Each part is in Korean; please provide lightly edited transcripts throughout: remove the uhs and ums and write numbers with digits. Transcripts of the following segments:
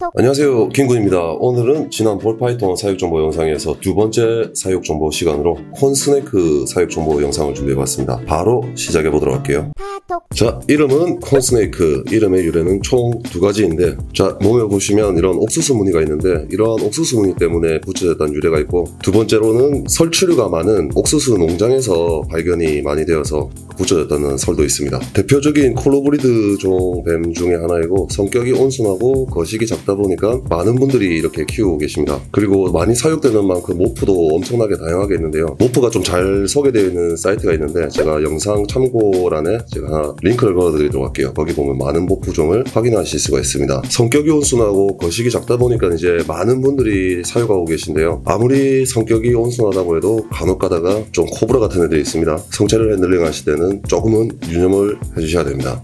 안녕하세요, 킹군입니다. 오늘은 지난 볼파이톤 사육정보 영상에서 두 번째 사육정보 시간으로 콘스네이크 사육정보 영상을 준비해봤습니다. 바로 시작해보도록 할게요. 자, 이름은 콘스네이크. 이름의 유래는 총 두 가지인데, 자, 몸에 보시면 이런 옥수수 무늬가 있는데, 이런 옥수수 무늬 때문에 붙여졌다는 유래가 있고, 두 번째로는 설치류가 많은 옥수수 농장에서 발견이 많이 되어서 붙여졌다는 설도 있습니다. 대표적인 콜로브리드 종 뱀 중에 하나이고, 성격이 온순하고 거식이 작다 보니까 많은 분들이 이렇게 키우고 계십니다. 그리고 많이 사육되는 만큼 모프도 엄청나게 다양하게 있는데요. 모프가 좀 잘 소개되어 있는 사이트가 있는데, 제가 영상 참고란에 제가 링크를 걸어드리도록 할게요. 거기 보면 많은 모프종을 확인하실 수가 있습니다. 성격이 온순하고 거식이 작다 보니까 이제 많은 분들이 사육하고 계신데요. 아무리 성격이 온순하다고 해도 간혹 가다가 좀 코브라 같은 애들이 있습니다. 성체를 핸들링 하실 때는 조금은 유념을 해주셔야 됩니다.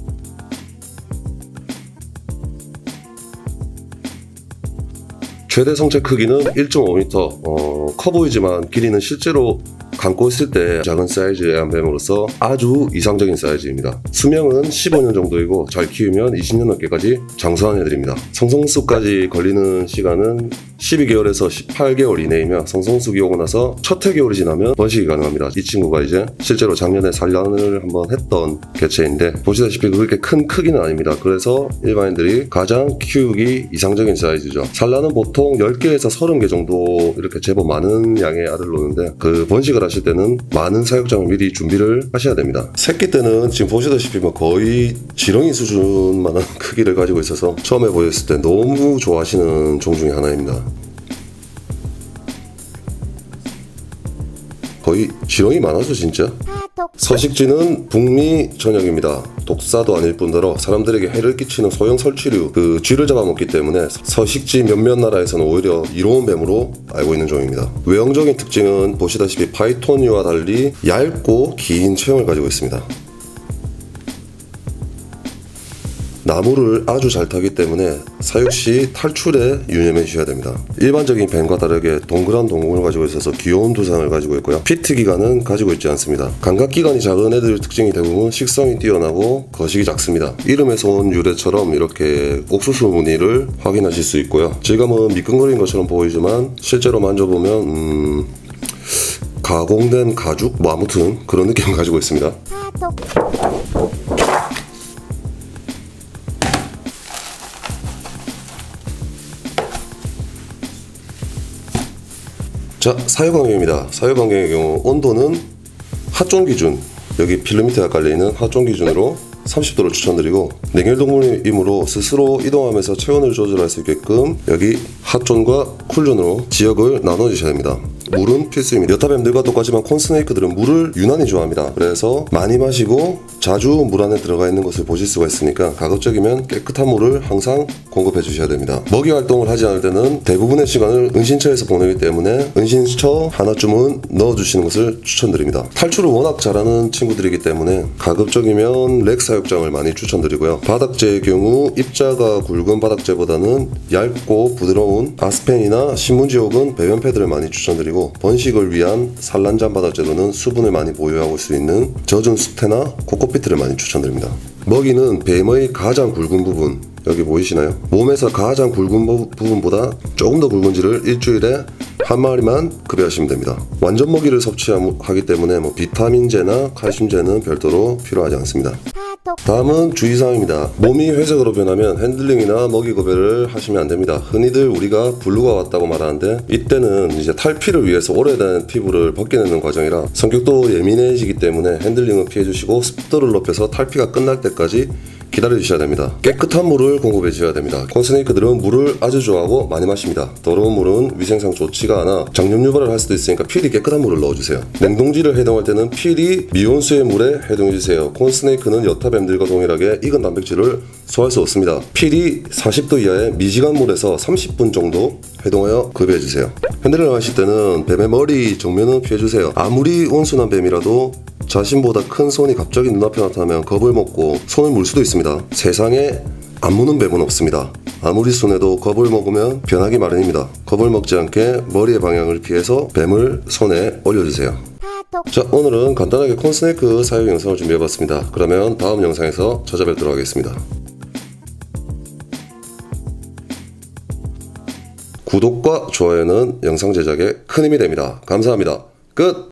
최대 성체 크기는 1.5m, 커 보이지만 길이는 실제로 감고 있을 때 작은 사이즈의 한 뱀으로서 아주 이상적인 사이즈입니다. 수명은 15년 정도이고 잘 키우면 20년 넘게까지 장수하는 애들입니다. 성성수까지 걸리는 시간은 12개월에서 18개월 이내이며, 성성수기 오고 나서 첫 해개월이 지나면 번식이 가능합니다. 이 친구가 이제 실제로 작년에 산란을 한번 했던 개체인데, 보시다시피 그렇게 큰 크기는 아닙니다. 그래서 일반인들이 가장 키우기 이상적인 사이즈죠. 산란은 보통 10개에서 30개 정도 이렇게 제법 많은 양의 알을 놓는데, 그 번식을 하실 때는 많은 사육장을 미리 준비를 하셔야 됩니다. 새끼 때는 지금 보시다시피 거의 지렁이 수준만한 크기를 가지고 있어서 처음에 보였을 때 너무 좋아하시는 종 중에 하나입니다. 거의 지렁이 많아서 진짜. 서식지는 북미 전역입니다. 독사도 아닐 뿐더러 사람들에게 해를 끼치는 소형 설치류, 그 쥐를 잡아먹기 때문에 서식지 몇몇 나라에서는 오히려 이로운 뱀으로 알고 있는 종입니다. 외형적인 특징은 보시다시피 파이토니와 달리 얇고 긴 체형을 가지고 있습니다. 나무를 아주 잘 타기 때문에 사육 시 탈출에 유념해 주셔야 됩니다. 일반적인 뱀과 다르게 동그란 동공을 가지고 있어서 귀여운 두상을 가지고 있고요. 피트 기관은 가지고 있지 않습니다. 감각 기관이 작은 애들 특징이 대부분 식성이 뛰어나고 거식이 작습니다. 이름에서 온 유래처럼 이렇게 옥수수 무늬를 확인하실 수 있고요. 질감은 미끈거린 것처럼 보이지만 실제로 만져보면 가공된 가죽? 아무튼 그런 느낌을 가지고 있습니다. 자, 사육 환경입니다. 사육 환경의 경우 온도는 하종 기준, 여기 필름미터가 깔려있는 하종 기준으로 30도를 추천드리고, 냉혈동물이므로 스스로 이동하면서 체온을 조절할 수 있게끔 여기 핫존과 쿨존으로 지역을 나눠 주셔야 됩니다. 물은 필수입니다. 여타뱀들과 똑같지만 콘스네이크들은 물을 유난히 좋아합니다. 그래서 많이 마시고 자주 물 안에 들어가 있는 것을 보실 수가 있으니까 가급적이면 깨끗한 물을 항상 공급해 주셔야 됩니다. 먹이 활동을 하지 않을 때는 대부분의 시간을 은신처에서 보내기 때문에 은신처 하나쯤은 넣어 주시는 것을 추천드립니다. 탈출을 워낙 잘하는 친구들이기 때문에 가급적이면 렉 사육장을 많이 추천드리고요. 바닥재의 경우 입자가 굵은 바닥재보다는 얇고 부드러운 아스펜이나 신문지옥은 배변 패드를 많이 추천드리고, 번식을 위한 산란장 바닥재로는 수분을 많이 보유하고 있을 수 있는 젖은 수태나 코코피트를 많이 추천드립니다. 먹이는 뱀의 가장 굵은 부분, 여기 보이시나요? 몸에서 가장 굵은 부분보다 조금 더 굵은지를 일주일에 한 마리만 급여하시면 됩니다. 완전 먹이를 섭취하기 때문에 비타민제나 칼슘제는 별도로 필요하지 않습니다. 다음은 주의사항입니다. 몸이 회색으로 변하면 핸들링이나 먹이 급여를 하시면 안됩니다. 흔히들 우리가 블루가 왔다고 말하는데, 이때는 이제 탈피를 위해서 오래된 피부를 벗겨내는 과정이라 성격도 예민해지기 때문에 핸들링은 피해주시고, 습도를 높여서 탈피가 끝날 때까지 기다려 주셔야 됩니다. 깨끗한 물을 공급해 주셔야 됩니다. 콘스네이크들은 물을 아주 좋아하고 많이 마십니다. 더러운 물은 위생상 좋지가 않아 장염 유발을 할 수도 있으니까 필히 깨끗한 물을 넣어주세요. 냉동지를 해동할 때는 필히 미온수의 물에 해동해 주세요. 콘스네이크는 여타뱀들과 동일하게 익은 단백질을 소화할 수 없습니다. 필히 40도 이하의 미지간 물에서 30분 정도 해동하여 급여해 주세요. 핸들링을 하실 때는 뱀의 머리 정면은 피해 주세요. 아무리 온순한 뱀이라도 자신보다 큰 손이 갑자기 눈앞에 나타나면 겁을 먹고 손을 물 수도 있습니다. 세상에 안 무는 뱀은 없습니다. 아무리 순해도 겁을 먹으면 변하기 마련입니다. 겁을 먹지 않게 머리의 방향을 피해서 뱀을 손에 올려주세요. 자, 오늘은 간단하게 콘스네이크 사육 영상을 준비해봤습니다. 그러면 다음 영상에서 찾아뵙도록 하겠습니다. 구독과 좋아요는 영상 제작에 큰 힘이 됩니다. 감사합니다. 끝!